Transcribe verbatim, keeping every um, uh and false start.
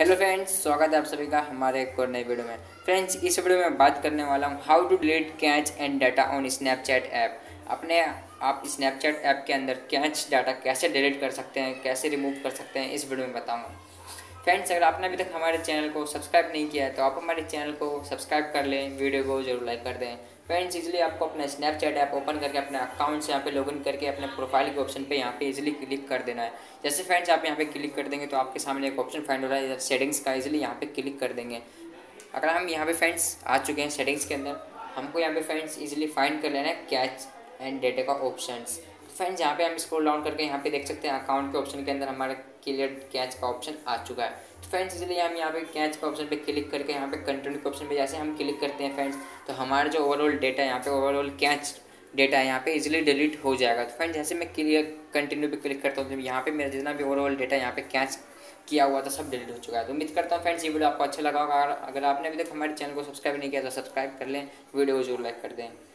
Hello friends, स्वागत है आप सभी का हमारे एक और नई वीडियो में। फ्रेंड्स, इस वीडियो में बात करने वाला हूँ how to delete cache and data on Snapchat app. अपने आप स्नैपचैट ऐप के अंदर कैच डाटा कैसे डिलीट कर सकते हैं, कैसे रिमूव कर सकते हैं, इस वीडियो में बताऊँगा। फ्रेंड्स, अगर आपने अभी तक हमारे चैनल को सब्सक्राइब नहीं किया है तो आप हमारे चैनल को सब्सक्राइब कर लें, वीडियो को जरूर लाइक कर दें। फ्रेंड्स, इजीली आपको अपना स्नैपचैट ऐप ओपन करके अपने अकाउंट से यहाँ पे लॉगिन करके अपने प्रोफाइल के ऑप्शन पे यहाँ पे इजीली क्लिक कर देना है। जैसे फ्रेंड्स आप यहाँ पे क्लिक कर देंगे तो आपके सामने एक ऑप्शन फाइंड हो रहा है सेटिंग्स का, इजीली यहाँ पे क्लिक कर देंगे। अगर हम यहाँ पे फ्रेंड्स आ चुके हैं सेटिंग्स के अंदर, हमको यहाँ पे फ्रेंड्स इजीली फाइंड कर लेना है कैच एंड डेटा का ऑप्शंस। फ्रेंड्स यहाँ पे हम स्क्रॉल डाउन करके यहाँ पे देख सकते हैं अकाउंट के ऑप्शन के अंदर हमारे क्लियर कैच का ऑप्शन आ चुका है। तो फ्रेंड्स इसलिए हम यहाँ पे कैच का ऑप्शन पे क्लिक करके यहाँ पे कंटिन्यू के ऑप्शन पे जैसे हम क्लिक करते हैं फ्रेंड्स, तो हमारा जो ओवरऑल डेटा यहाँ पे ओवरऑल कैच डेटा है यहाँ पे इजीली डिलीट हो जाएगा। तो फ्रेंड्स जैसे मैं क्लियर कंटिन्यू पे क्लिक करता हूँ तो यहाँ पे मेरा जितना भी ओवरऑल डेटा यहाँ पे कैच किया हुआ था सब डिलीट हो चुका है। तो उम्मीद करता हूँ फ्रेंड्स ये वीडियो आपको अच्छा लगा होगा। अगर आपने अभी तक हमारे चैनल को सब्सक्राइब नहीं किया तो सब्सक्राइब कर लें, वीडियो को जरूर लाइक कर दें।